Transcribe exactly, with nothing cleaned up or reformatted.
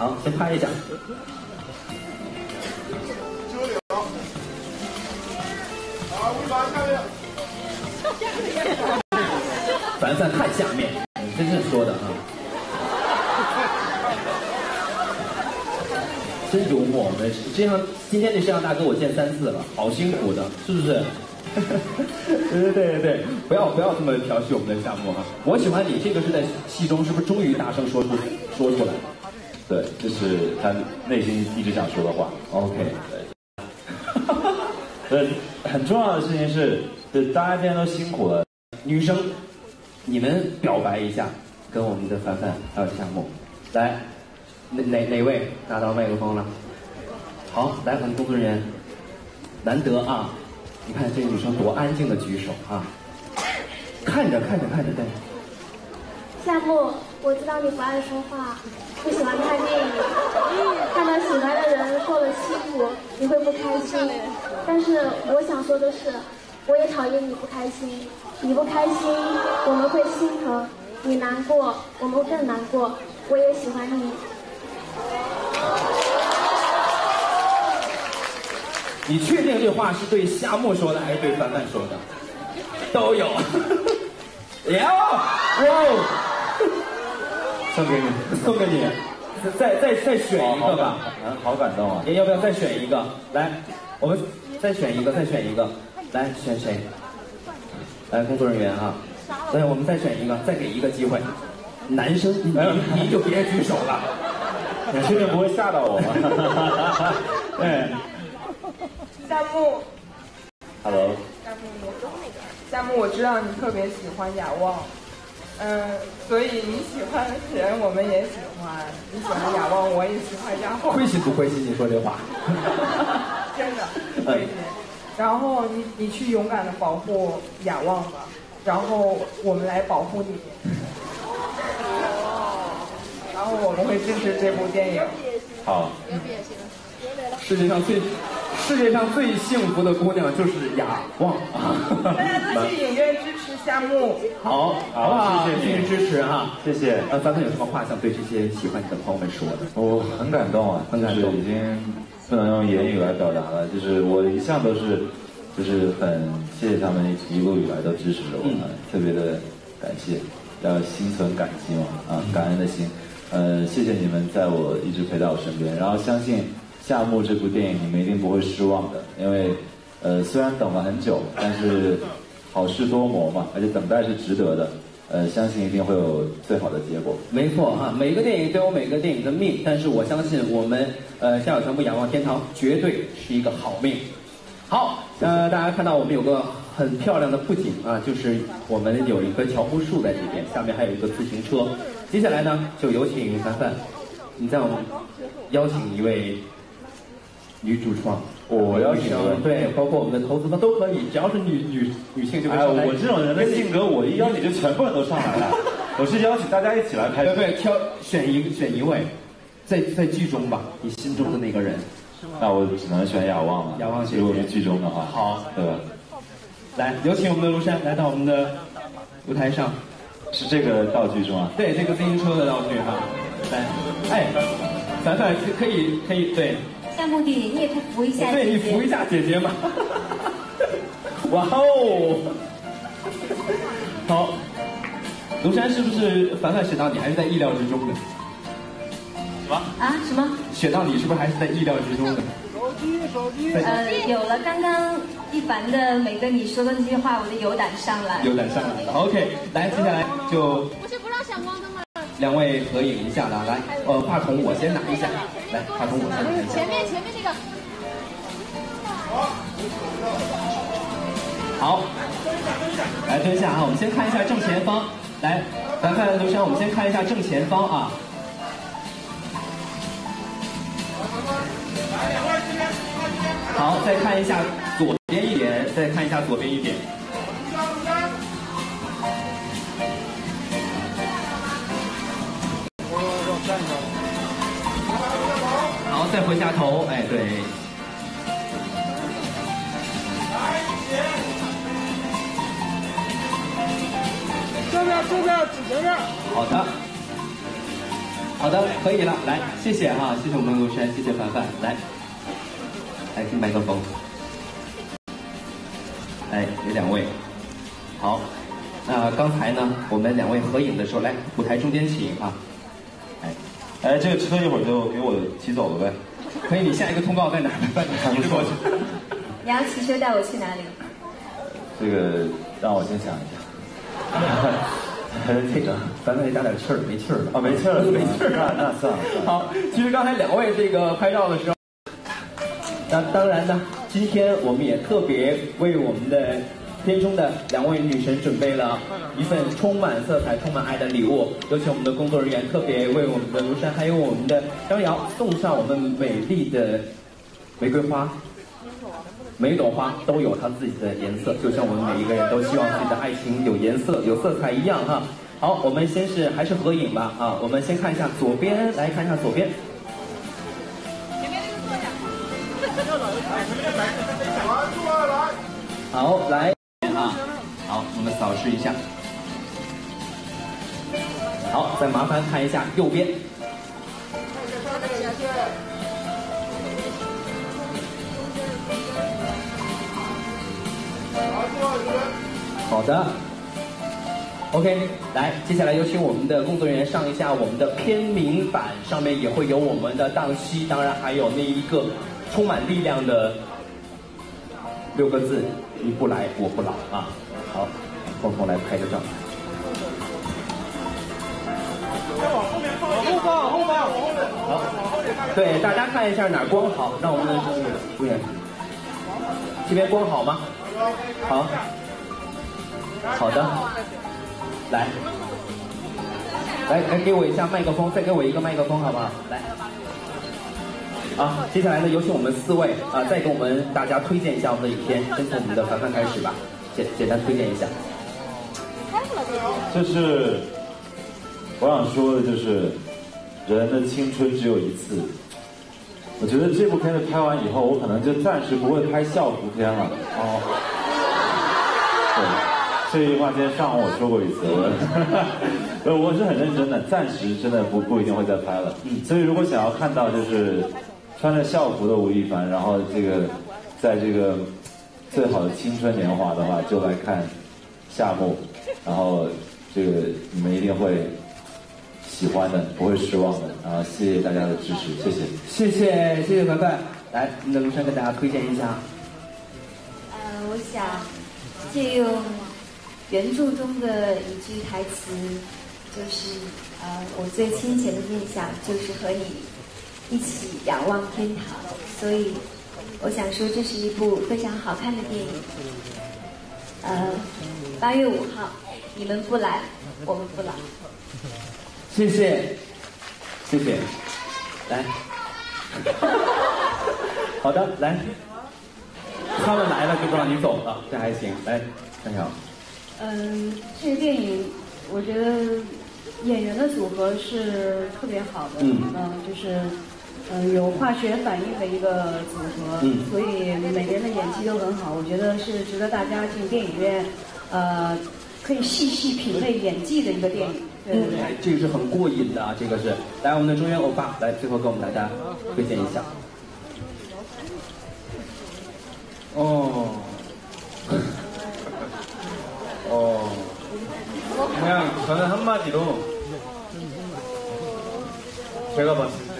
好，先拍一下。 九零。啊，尾巴看着。 凡凡看下面，你真是说的啊。真幽默，我们这样今天这摄像大哥我见三次了，好辛苦的，是不是？对对对对对，不要不要这么调戏我们的夏沫啊！我喜欢你，这个是在戏中是不是终于大声说出说出来？ 对，这是他内心一直想说的话。 OK， 对。呃，很重要的事情是，对大家今天都辛苦了。 女生，你们表白一下，跟我们的凡凡还有夏沫，来。哪哪哪位拿到麦克风了？好，来，我们工作人员，难得啊！你看这个女生多安静的举手啊！看着看着看着，对。 夏沫，我知道你不爱说话，不喜欢看电影，看到喜欢的人受了欺负，你会不开心。但是我想说的是，我也讨厌你不开心。你不开心，我们会心疼；你难过，我们更难过。我也喜欢你。 你确定这话是对夏沫说的，还是对凡凡说的？都有。呀，哇！ 送给你， 送给你。再再再选一个吧。 嗯，好感动啊！ 也要不要再选一个？来，我们再选一个，再选一个。来，选谁？来，工作人员啊。对，我们再选一个，再给一个机会。男生，你你就别举手了。 你确定不会吓到我吗？ 对。 夏沫 ，Hello。 夏沫，夏沫，我知道你特别喜欢雅望，嗯，所以你喜欢人我们也喜欢，你喜欢雅望，我也喜欢雅望。 亏心不亏心？你说这话。 真的亏心。然后你你去勇敢的保护雅望吧，然后我们来保护你。然后我们会支持这部电影。 好。 嗯。 世界上最世界上最幸福的姑娘就是雅望啊！ 大家都去影院支持夏沫。 好，好，谢谢支持哈， 谢谢。 呃，凡凡有什么话想对这些喜欢你的朋友们说的？ 我很感动啊， 很感动， 已经不能用言语来表达了。就是我一向都是，就是很谢谢他们一路以来都支持着我们，嗯、特别的感谢，要心存感激嘛，啊，感恩的心。呃，谢谢你们在我一直陪在我身边，然后相信。夏沫这部电影你们一定不会失望的，因为，呃，虽然等了很久，但是好事多磨嘛，而且等待是值得的，呃，相信一定会有最好的结果。 没错哈，每个电影都有每个电影的命，但是我相信我们呃夏小全部仰望天堂绝对是一个好命。好，呃，大家看到我们有个很漂亮的布景啊，就是我们有一棵乔木树在这边，下面还有一个自行车。接下来呢，就有请凡凡，你在我们邀请一位。女主创， 我邀请对，包括我们的投资方都可以，只要是女女女性就可以。 哎，我这种人的性格，我一邀请就全部人都上来了。我是邀请大家一起来拍。 对对，挑选一选一位，在在剧中吧，你心中的那个人。 那我只能选雅望了。 雅望， 如果是剧中的话。 好， 对吧？ 来，有请我们的庐山来到我们的舞台上。 是这个道具是吗？ 对，这个自行车的道具哈。来，哎，凡凡可以可以对。 夏沫弟，你也去扶一下姐姐。 对，你扶一下姐姐嘛。哇哦！好，庐山是不是凡凡选到你还是在意料之中的？ 什么？ 啊？什么？ 选到你是不是还是在意料之中的？ 手机，手机。 呃，有了刚刚一凡的每跟你说的那些话，我的有胆上来。 有胆上来了。OK， 来，接下来就。 不是不让闪光灯吗？ 两位合影一下了，来，呃，话筒我先拿一下，来，话筒我先拿一下。 前面前面那个。 好，来蹲下啊，我们先看一下正前方，来，凡凡、庐山，我们先看一下正前方啊。好，再看一下左边一点，再看一下左边一点。好，再回下头，哎，对。 这边，这边，指前面。 好的。 好的，可以了，来，谢谢哈，谢谢我们陆珊，谢谢凡凡，来，来听麦克风，来，有两位，好，那刚才呢，我们两位合影的时候，来舞台中间请啊， 哎，哎，这个车一会儿就给我骑走了呗。 可以，你下一个通告在哪？你骑过去。 你要骑车带我去哪里？ 这个让我先想一下。很紧张， 咱们得打点气儿，没气儿了啊，没气儿了， 没气儿了， 那算了。 好，其实刚才两位这个拍照的时候，那当然呢，今天我们也特别为我们的片中的两位女神准备了一份充满色彩、充满爱的礼物。有请我们的工作人员特别为我们的卢珊还有我们的张瑶送上我们美丽的玫瑰花。每一朵花都有它自己的颜色，就像我们每一个人都希望自己的爱情有颜色、有色彩一样哈。好，我们先是还是合影吧啊，我们先看一下左边，来看一下左边。好，来啊，好，我们扫视一下。好，再麻烦看一下右边。好的 ，OK， 来，接下来有请我们的工作人员上一下我们的片名板，上面也会有我们的档期，当然还有那一个充满力量的六个字：你不来我不老啊！好，共同来拍个照。 往后面放，后放，后放，往后面， 好，对，大家看一下哪儿光好，让我们的主演，这边光好吗？好。好的，来，来来给我一下麦克风，再给我一个麦克风好不好？来，啊，接下来呢，有请我们四位啊，再给我们大家推荐一下我们的影片，先从我们的凡凡开始吧，简简单推荐一下。 就是我想说的，就是人的青春只有一次。我觉得这部片子拍完以后，我可能就暂时不会拍校服片了。哦，对。这句话今天上午我说过一次，我我是很认真的，暂时真的不不一定会再拍了。嗯，所以如果想要看到就是穿着校服的吴亦凡，然后这个在这个最好的青春年华的话，就来看夏目，然后这个你们一定会喜欢的，不会失望的。然后谢谢大家的支持，谢谢， 谢谢谢谢凡凡，来，我们的卢珊跟大家推荐一下。 呃，我想借用原著中的一句台词，就是呃，我最亲切的念想就是和你一起仰望天堂，所以我想说这是一部非常好看的电影。呃，八月五号，你们不来，我们不老。 谢谢，谢谢，来，好的，来，他们来了就不让你走了，这还行，来，张晓。 嗯，这个电影我觉得演员的组合是特别好的， 嗯， 呃、就是呃有化学反应的一个组合， 嗯， 所以每个人的演技都很好，我觉得是值得大家进电影院，呃，可以细细品味演技的一个电影。对对对， 嗯，这个是很过瘾的啊，这个是。来，我们的中原欧巴，来最后给我们大家推荐一下。哦。어, 그냥 저는 한마디로 제가 봤을 때